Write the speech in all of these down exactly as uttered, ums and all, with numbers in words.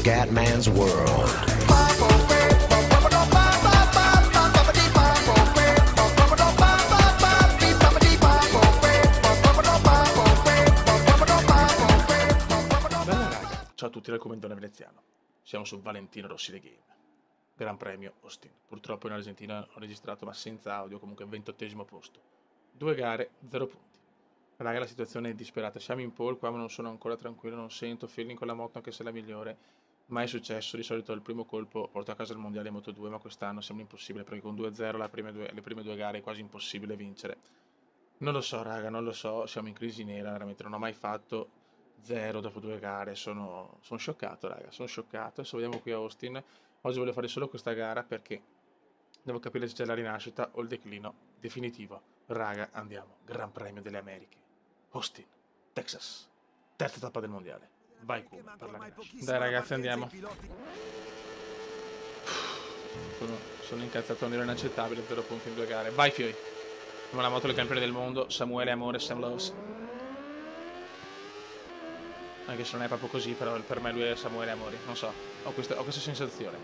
Scatman's World. Ciao a tutti dal commentone veneziano. Siamo su Valentino Rossi The Game. Gran Premio Austin. Purtroppo in Argentina ho registrato ma senza audio, comunque ventottesimo posto. Due gare, zero punti. Raga, la situazione è disperata. Siamo in pole qua ma non sono ancora tranquillo, non sento feeling con la moto anche se è la migliore. Mai è successo, di solito il primo colpo porto a casa il mondiale Moto due, ma quest'anno sembra impossibile perché con due a zero le prime due, le prime due gare è quasi impossibile vincere. Non lo so raga, non lo so, siamo in crisi nera, veramente non ho mai fatto zero dopo due gare, sono, sono scioccato raga, sono scioccato. Adesso vediamo qui a Austin, oggi voglio fare solo questa gara perché devo capire se c'è la rinascita o il declino definitivo. Raga, andiamo, Gran Premio delle Americhe, Austin, Texas, terza tappa del mondiale. Vai Kuma per la rinascita. Dai ragazzi, andiamo. Sono, sono incazzato a un livello inaccettabile, zero punti in due gare. Vai Fioi. Come la moto del campione del mondo, Samuele Amore, Sam Loves. Anche se non è proprio così, però per me lui è Samuele Amori, non so, ho questa, ho questa sensazione.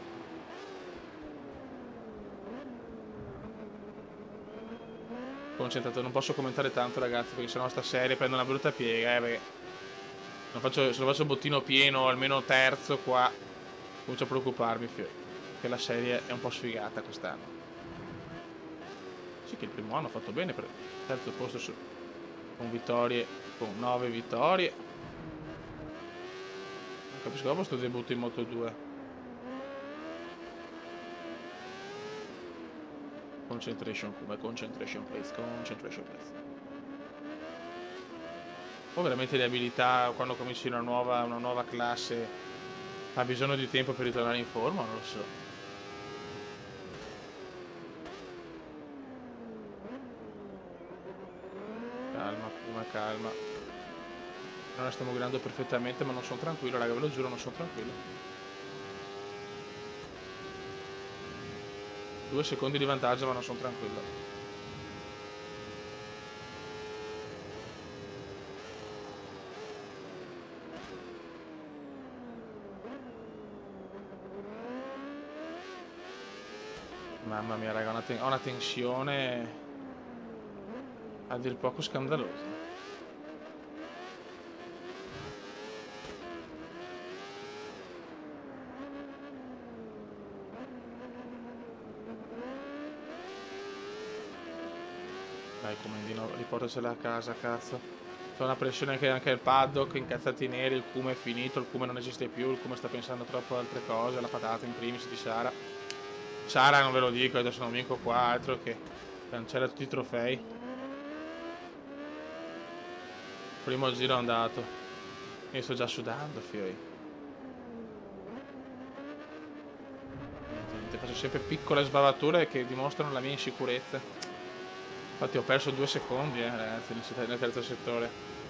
Concentrato, non posso commentare tanto ragazzi, perché sennò sta serie prende una brutta piega, eh, perché non faccio, se lo faccio bottino pieno, almeno terzo qua, comincio a preoccuparmi, che la serie è un po' sfigata quest'anno. Sì che il primo anno ha fatto bene, per terzo posto su, con vittorie, con nove vittorie. Capisco dopo sto debutto in Moto due. Concentration come concentration please, concentration please. Poi veramente le abilità quando cominci una nuova, una nuova classe ha bisogno di tempo per ritornare in forma, non lo so. Calma, Kuma, calma. Noi stiamo guidando perfettamente, ma non sono tranquillo, raga, ve lo giuro, non sono tranquillo. Due secondi di vantaggio, ma non sono tranquillo. Mamma mia, raga, ho una, ten ho una tensione a dir poco scandalosa. Dai, Comendino, riportacela a casa, cazzo. C'è una pressione che anche il paddock, incazzati neri, il Kuma è finito, il Kuma non esiste più, il Kuma sta pensando troppo a altre cose, la patata in primis di Sara. Sara non ve lo dico, adesso non vinco qua, altro che cancella tutti i trofei. Primo giro è andato. Io sto già sudando, fioi. Niente, faccio sempre piccole sbavature che dimostrano la mia insicurezza. Infatti ho perso due secondi, eh, ragazzi, nel terzo settore.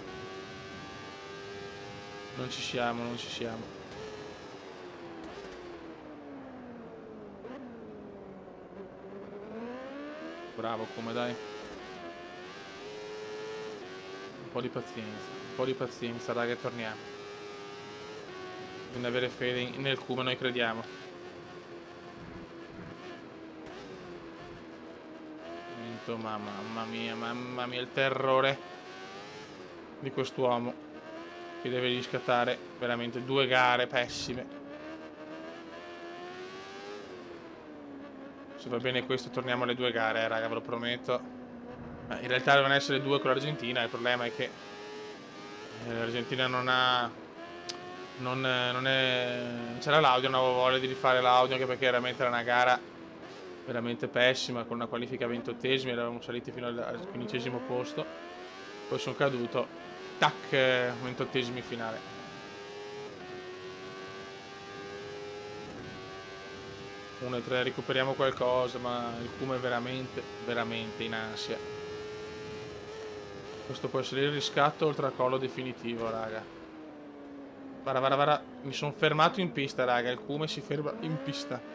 Non ci siamo, non ci siamo. Bravo, come dai. Un po' di pazienza, un po' di pazienza, raga, torniamo. Bisogna avere fede nel Kuma, noi crediamo. Ma mamma mia, mamma mia, il terrore di quest'uomo che deve riscattare veramente due gare pessime. Se va bene questo torniamo alle due gare, eh, raga, ve lo prometto. Ma in realtà devono essere due con l'Argentina, il problema è che l'Argentina non ha non, non è non c'era l'audio, non avevo voglia di rifare l'audio anche perché veramente era una gara veramente pessima, con una qualifica ventottesima, eravamo saliti fino al quindicesimo posto, poi sono caduto, tac, ventottesimi finale. uno e tre, recuperiamo qualcosa, ma il Kuma è veramente, veramente in ansia. Questo può essere il riscatto o il tracollo definitivo, raga. Vara, vara, vara, mi sono fermato in pista, raga, il Kuma si ferma in pista.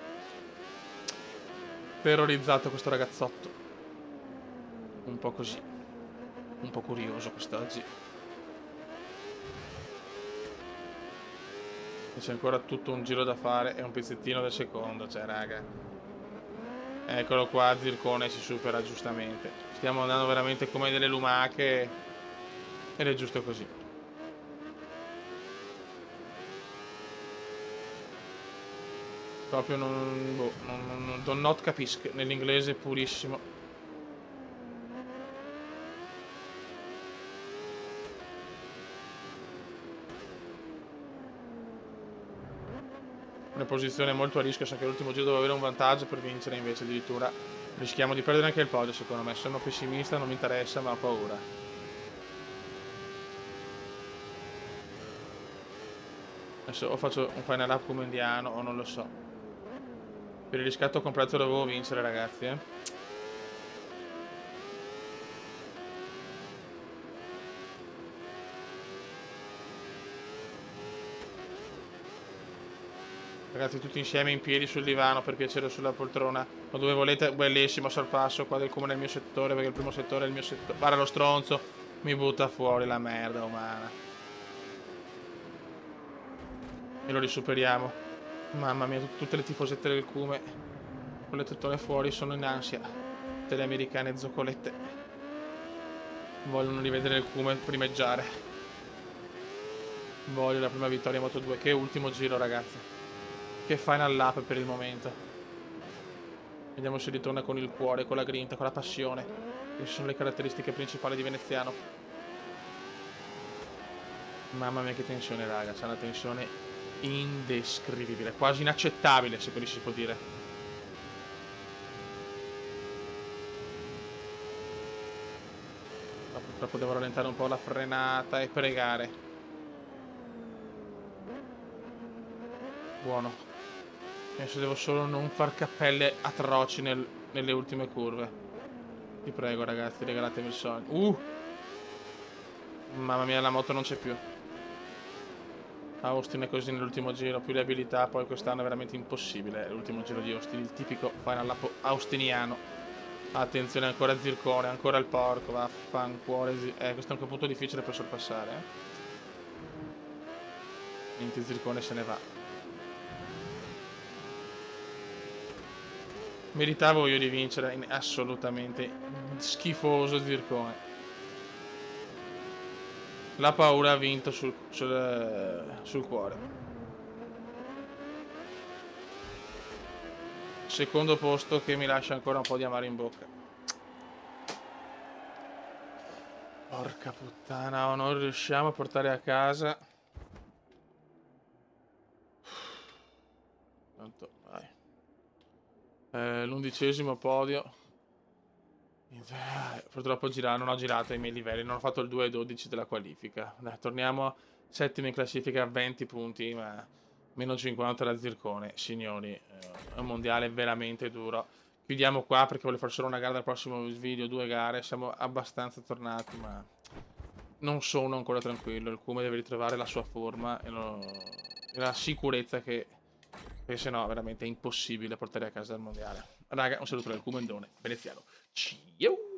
Terrorizzato questo ragazzotto. Un po' così. Un po' curioso quest'oggi. c'è ancora tutto un giro da fare e un pezzettino del secondo, cioè raga. Eccolo qua, Zircone si supera giustamente. Stiamo andando veramente come delle lumache ed è giusto così. Proprio non... boh, non, non, do not capisc, nell'inglese purissimo. Una posizione molto a rischio, so che l'ultimo giro dove avere un vantaggio per vincere, invece addirittura rischiamo di perdere anche il podio secondo me. Sono pessimista, non mi interessa, ma ho paura. Adesso o faccio un final up come indiano o non lo so. Per il riscatto completo dovevo vincere, ragazzi, eh. Ragazzi, tutti insieme in piedi sul divano, per piacere, sulla poltrona, o dove volete. Bellissimo sorpasso qua del comune nel mio settore, perché il primo settore è il mio settore. Guarda lo stronzo, mi butta fuori la merda umana. E lo risuperiamo. Mamma mia, tutte le tifosette del Cume con le tettone fuori sono in ansia. Tutte le americane zoccolette vogliono rivedere il Cume primeggiare. Voglio la prima vittoria Moto due. Che ultimo giro, ragazzi. Che final lap per il momento. Vediamo se ritorna con il cuore, con la grinta, con la passione, che sono le caratteristiche principali di veneziano. Mamma mia che tensione, raga. C'è una tensione indescrivibile, quasi inaccettabile, se così si può dire. Ma purtroppo devo rallentare un po' la frenata e pregare. Buono. Penso devo solo non far cappelle atroci nel, nelle ultime curve. Vi prego, ragazzi, regalatemi il sogno. Uh! Mamma mia, la moto non c'è più. Austin è così nell'ultimo giro, più le abilità, poi quest'anno è veramente impossibile. L'ultimo giro di Austin, il tipico final lap austiniano. Attenzione, ancora Zircone, ancora il porco, vaffanculo. Eh, questo è anche un punto difficile per sorpassare, eh. Niente, Zircone se ne va. Meritavo io di vincere, assolutamente schifoso Zircone. La paura ha vinto sul, sul, sul cuore. Secondo posto che mi lascia ancora un po' di amaro in bocca. Porca puttana, non riusciamo a portare a casa. Tanto, vai. Eh, l'undicesimo podio. Eh, purtroppo gira, non ho girato i miei livelli, non ho fatto il due e dodici della qualifica. Dai, torniamo settimo in classifica a venti punti, ma meno cinquanta da Zircone. Signori, eh, è un mondiale veramente duro. Chiudiamo qua perché voglio fare solo una gara dal prossimo video, due gare. Siamo abbastanza tornati, ma non sono ancora tranquillo. Il Cume deve ritrovare la sua forma e, lo... e la sicurezza che... perché sennò veramente è impossibile portare a casa il mondiale. Raga, un saluto dal Cumendone veneziano. Ciao!